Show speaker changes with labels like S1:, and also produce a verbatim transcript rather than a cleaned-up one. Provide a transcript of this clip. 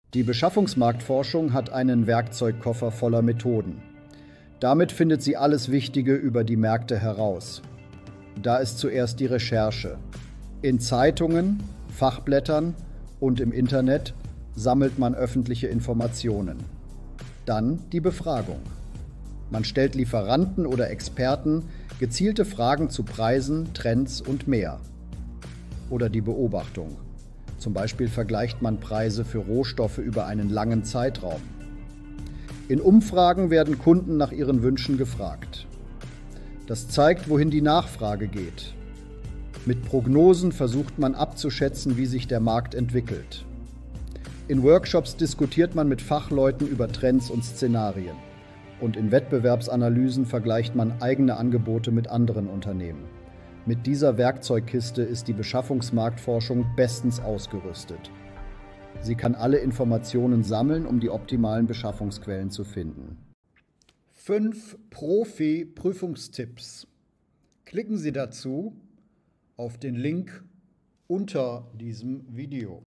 S1: Die Beschaffungsmarktforschung hat einen Werkzeugkoffer voller Methoden. Damit findet sie alles Wichtige über die Märkte heraus. Da ist zuerst die Recherche. In Zeitungen, Fachblättern und im Internet sammelt man öffentliche Informationen. Dann die Befragung. Man stellt Lieferanten oder Experten gezielte Fragen zu Preisen, Trends und mehr. Oder die Beobachtung. Zum Beispiel vergleicht man Preise für Rohstoffe über einen langen Zeitraum. In Umfragen werden Kunden nach ihren Wünschen gefragt. Das zeigt, wohin die Nachfrage geht. Mit Prognosen versucht man abzuschätzen, wie sich der Markt entwickelt. In Workshops diskutiert man mit Fachleuten über Trends und Szenarien. Und in Wettbewerbsanalysen vergleicht man eigene Angebote mit anderen Unternehmen. Mit dieser Werkzeugkiste ist die Beschaffungsmarktforschung bestens ausgerüstet. Sie kann alle Informationen sammeln, um die optimalen Beschaffungsquellen zu finden.
S2: Fünf Profi-Prüfungstipps. Klicken Sie dazu auf den Link unter diesem Video.